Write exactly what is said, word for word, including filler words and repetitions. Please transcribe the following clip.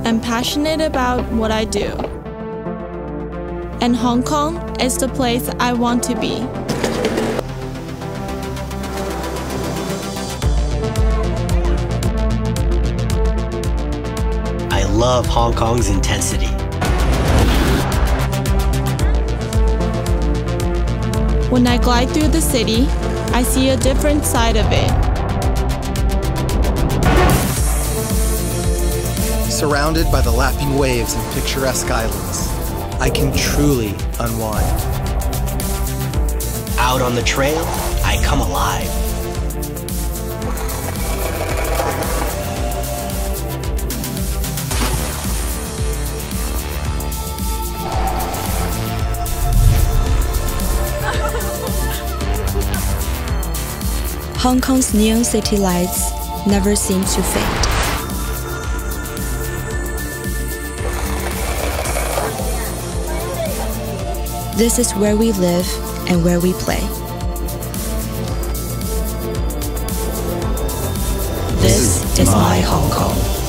and passionate about what I do. And Hong Kong is the place I want to be. I love Hong Kong's intensity. When I glide through the city, I see a different side of it. Surrounded by the lapping waves and picturesque islands, I can truly unwind. Out on the trail, I come alive. Hong Kong's neon city lights never seem to fade. This is where we live and where we play. This is my Hong Kong.